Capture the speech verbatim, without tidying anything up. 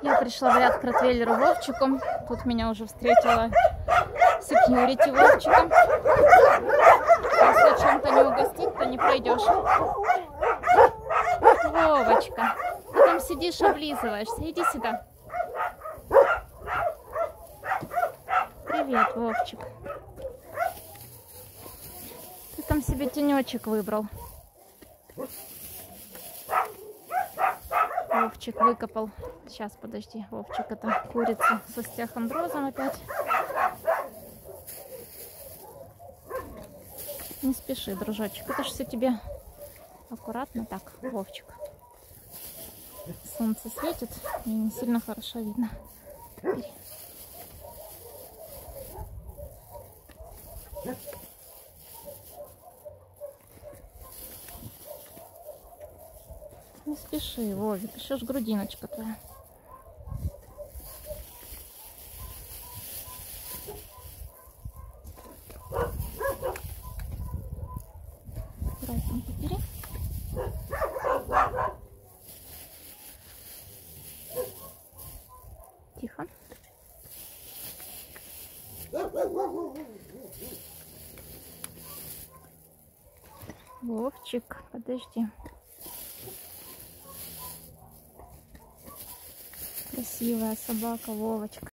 Я пришла в ряд к ротвейлеру Вовчику. Тут меня уже встретила секьюрити Вовчика. Если чем-то не угостить, то не пройдешь. Вовочка, ты там сидишь, облизываешься. Иди сюда. Привет, Вовчик. Ты там себе тенечек выбрал. Вовчик выкопал. Сейчас, подожди, Вовчик, это курица со остеохондрозом опять. Не спеши, дружочек. Это ж все тебе аккуратно. Так, Вовчик. Солнце светит и не сильно хорошо видно. Бери. Не спеши, Вовик, еще ж грудиночка твоя. Аккуратненько бери. Тихо. Вовчик, подожди. Красивая собака, Вовочка.